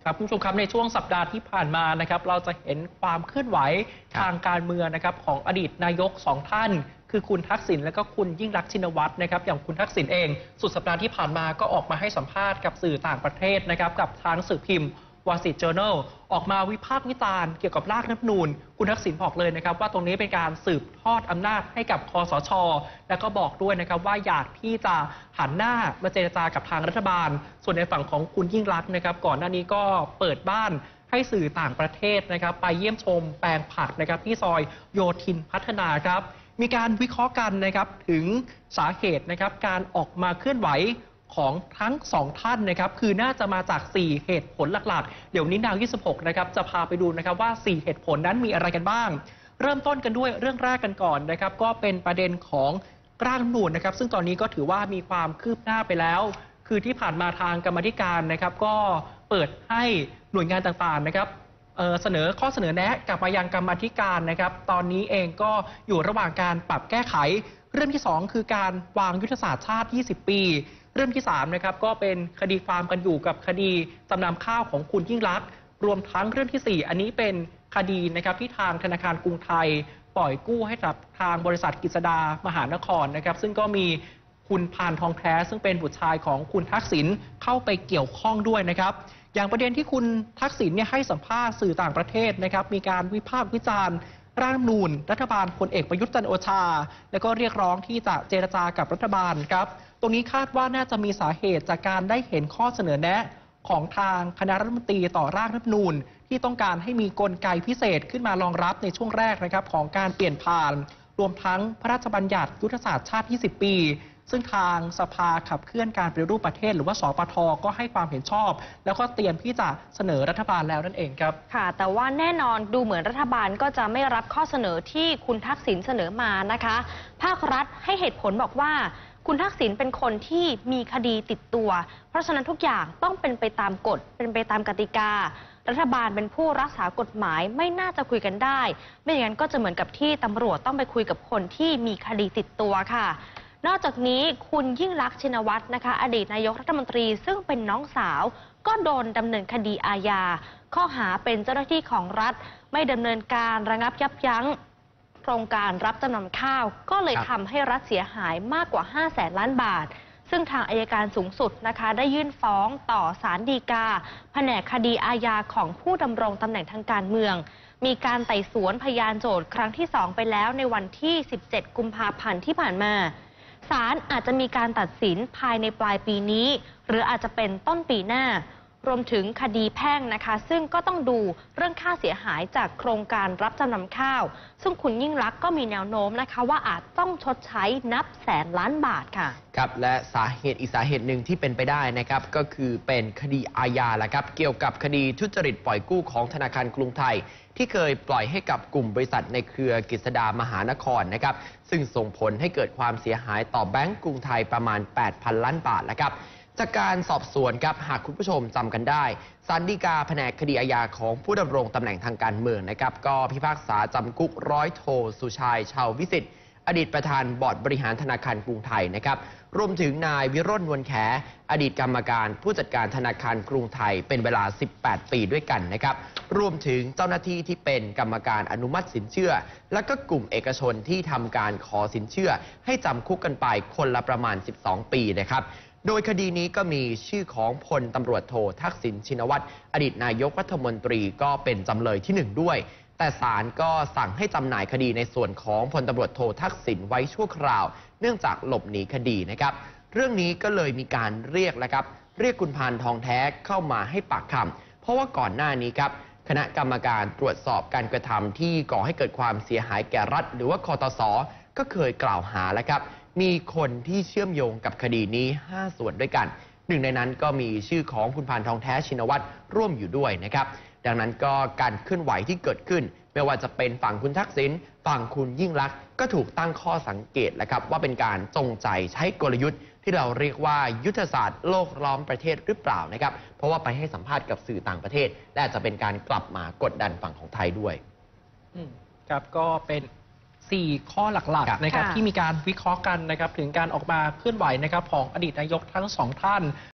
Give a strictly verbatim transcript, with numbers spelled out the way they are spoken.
ครับคุณผู้ชมครับในช่วงสัปดาห์ที่ผ่านมานะครับเราจะเห็นความเคลื่อนไหวทางการเมืองนะครับของอดีตนายกสองท่านคือคุณทักษิณและก็คุณยิ่งรักษณ์ชินวัตรนะครับอย่างคุณทักษิณเองสุดสัปดาห์ที่ผ่านมาก็ออกมาให้สัมภาษณ์กับสื่อต่างประเทศนะครับกับทางสื่อพิมพ์วอล สตรีท จอร์นัล ออกมาวิพากษ์วิจารณ์เกี่ยวกับร่างรัฐธรรมนูญคุณทักษิณบอกเลยนะครับว่าตรงนี้เป็นการสืบทอดอำนาจให้กับคสช.และก็บอกด้วยนะครับว่าอยากที่จะหันหน้ามาเจรจากับทางรัฐบาลส่วนในฝั่งของคุณยิ่งรักษณ์นะครับก่อนหน้านี้ก็เปิดบ้านให้สื่อต่างประเทศนะครับไปเยี่ยมชมแปลงผักนะครับที่ซอยโยธินพัฒนาครับมีการวิเคราะห์กันนะครับถึงสาเหตุนะครับการออกมาเคลื่อนไหวของทั้งสองท่านนะครับคือน่าจะมาจากสี่เหตุผลหลักๆเดี๋ยวนี้ดาวยี่สิบหกนะครับจะพาไปดูนะครับว่าสี่เหตุผลนั้นมีอะไรกันบ้างเริ่มต้นกันด้วยเรื่องแรกกันก่อนนะครับก็เป็นประเด็นของร่างรัฐธรรมนูญนะครับซึ่งตอนนี้ก็ถือว่ามีความคืบหน้าไปแล้วคือที่ผ่านมาทางกรรมาธิการนะครับก็เปิดให้หน่วยงานต่างๆนะครับเอ่อเสนอข้อเสนอแนะกลับมายังกรรมาธิการนะครับตอนนี้เองก็อยู่ระหว่างการปรับแก้ไขเรื่องที่สองคือการวางยุทธศาสตร์ชาติยี่สิบปีเรื่องที่สามนะครับก็เป็นคดีความกันอยู่กับคดีจำนำข้าวของคุณยิ่งรักษณ์รวมทั้งเรื่องที่สี่อันนี้เป็นคดีนะครับที่ทางธนาคารกรุงไทยปล่อยกู้ให้กับทางบริษัทกฤษดามหานครนะครับซึ่งก็มีคุณพานทองแท้ซึ่งเป็นบุตรชายของคุณทักษิณเข้าไปเกี่ยวข้องด้วยนะครับอย่างประเด็นที่คุณทักษิณเนี่ยให้สัมภาษณ์สื่อต่างประเทศนะครับมีการวิพากษ์วิจารณ์ร่างรัฐธรรมนูญรัฐบาลพลเอกประยุทธ์จันทร์โอชาแล้วก็เรียกร้องที่จะเจรจากับรัฐบาลครับตรงนี้คาดว่าน่าจะมีสาเหตุจากการได้เห็นข้อเสนอแนะของทางคณะรัฐมนตรีต่อร่างรัฐธรรมนูญที่ต้องการให้มีกลไกพิเศษขึ้นมารองรับในช่วงแรกนะครับของการเปลี่ยนผ่านรวมทั้งพระราชบัญญัติยุทธศาสตร์ชาติยี่สิบปีซึ่งทางสภาขับเคลื่อนการปฏิรูปประเทศหรือว่าสปท.ก็ให้ความเห็นชอบแล้วก็เตรียมที่จะเสนอรัฐบาลแล้วนั่นเองครับค่ะแต่ว่าแน่นอนดูเหมือนรัฐบาลก็จะไม่รับข้อเสนอที่คุณทักษิณเสนอมานะคะภาครัฐให้เหตุผลบอกว่าคุณทักษิณเป็นคนที่มีคดีติดตัวเพราะฉะนั้นทุกอย่างต้องเป็นไปตามกฎเป็นไปตามกติการัฐบาลเป็นผู้รักษากฎหมายไม่น่าจะคุยกันได้ไม่อย่างนั้นก็จะเหมือนกับที่ตำรวจต้องไปคุยกับคนที่มีคดีติดตัวค่ะนอกจากนี้คุณยิ่งรักษณ์ชินวัตรนะคะอดีตนายกรัฐมนตรีซึ่งเป็นน้องสาวก็โดนดำเนินคดีอาญาข้อหาเป็นเจ้าหน้าที่ของรัฐไม่ดำเนินการระงับยับยั้งโครงการรับจำนำข้าวก็เลยทำให้รัฐเสียหายมากกว่าห้าแสนล้านบาทซึ่งทางอัยการสูงสุดนะคะได้ยื่นฟ้องต่อศาลฎีกาแผนกคดีอาญาของผู้ดำรงตำแหน่งทางการเมืองมีการไต่สวนพยานโจทก์ครั้งที่สองไปแล้วในวันที่สิบเจ็ดกุมภาพันธ์ที่ผ่านมาศาลอาจจะมีการตัดสินภายในปลายปีนี้หรืออาจจะเป็นต้นปีหน้ารวมถึงคดีแพ่งนะคะซึ่งก็ต้องดูเรื่องค่าเสียหายจากโครงการรับจำนำข้าวซึ่งคุณยิ่งรักษณ์ก็มีแนวโน้มนะคะว่าอาจต้องชดใช้นับแสนล้านบาทค่ะครับและสาเหตุอีกสาเหตุหนึ่งที่เป็นไปได้นะครับก็คือเป็นคดีอาญาแหละครับเกี่ยวกับคดีทุจริตปล่อยกู้ของธนาคารกรุงไทยที่เคยปล่อยให้กับกลุ่มบริษัทในเครือกฤษดามหานครนะครับซึ่งส่งผลให้เกิดความเสียหายต่อแบงก์กรุงไทยประมาณ แปดพัน ล้านบาทแล้วครับจากการสอบสวนครับหากคุณผู้ชมจำกันได้ศาลฎีกาแผนกคดีอาญาของผู้ดำรงตำแหน่งทางการเมืองนะครับก็พิพากษาจำคุกร้อยโทสุชัยชาววิสิทธิ์อดีตประธานบอร์ดบริหารธนาคารกรุงไทยนะครับรวมถึงนายวิโรจน์ นวลแขอดีตกรรมการผู้จัดการธนาคารกรุงไทยเป็นเวลาสิบแปดปีด้วยกันนะครับรวมถึงเจ้าหน้าที่ที่เป็นกรรมการอนุมัติสินเชื่อและก็กลุ่มเอกชนที่ทำการขอสินเชื่อให้จำคุกกันไปคนละประมาณสิบสองปีนะครับโดยคดีนี้ก็มีชื่อของพลตำรวจโททักษิณชินวัตรอดีตนายกรัฐมนตรีก็เป็นจำเลยที่หนึ่งด้วยแต่ศาลก็สั่งให้จำหน่ายคดีในส่วนของพลตำรวจโททักษิณไว้ชั่วคราวเนื่องจากหลบหนีคดีนะครับเรื่องนี้ก็เลยมีการเรียกแล้วครับเรียกคุณพานทองแท้เข้ามาให้ปากคำเพราะว่าก่อนหน้านี้ครับคณะกรรมการตรวจสอบการกระทำที่ก่อให้เกิดความเสียหายแก่รัฐหรือว่าคตส.ก็เคยกล่าวหาแล้วครับมีคนที่เชื่อมโยงกับคดีนี้ห้าส่วนด้วยกันหนึ่งในนั้นก็มีชื่อของคุณพานทองแท้ชินวัตรร่วมอยู่ด้วยนะครับดังนั้นก็การเคลื่อนไหวที่เกิดขึ้นไม่ว่าจะเป็นฝั่งคุณทักษิณฝั่งคุณยิ่งรักษณ์ก็ถูกตั้งข้อสังเกตแล้วครับว่าเป็นการจงใจใช้กลยุทธ์ที่เราเรียกว่ายุทธศาสตร์โลกล้อมประเทศหรือเปล่านะครับเพราะว่าไปให้สัมภาษณ์กับสื่อต่างประเทศและอาจจะเป็นการกลับมากดดันฝั่งของไทยด้วยครับก็เป็นสี่ข้อหลักๆนะครับที่มีการวิเคราะห์กันนะครับถึงการออกมาเคลื่อนไหวนะครับของอดีตนายกทั้งสองท่าน